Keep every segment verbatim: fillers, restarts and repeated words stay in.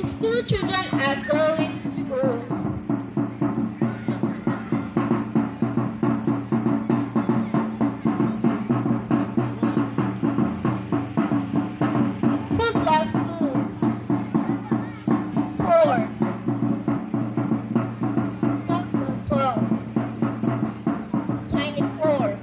School children are going to school. Two plus two. Four. Twelve plus twelve. Twenty-four.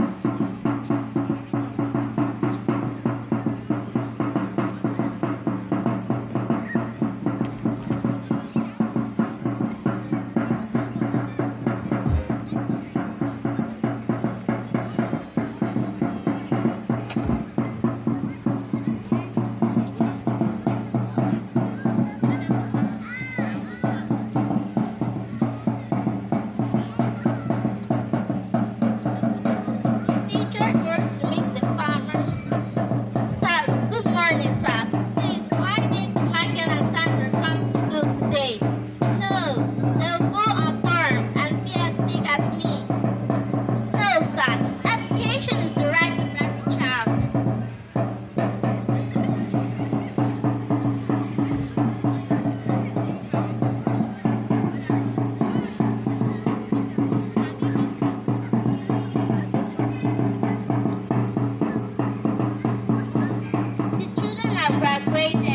Teacher goes to meet the farmers. Sir, good morning, sir. Please, why didn't Michael and Sandra come to school today? No, they'll go on farm and be as big as me. No, sir. Education is the right of every child. The children are graduating.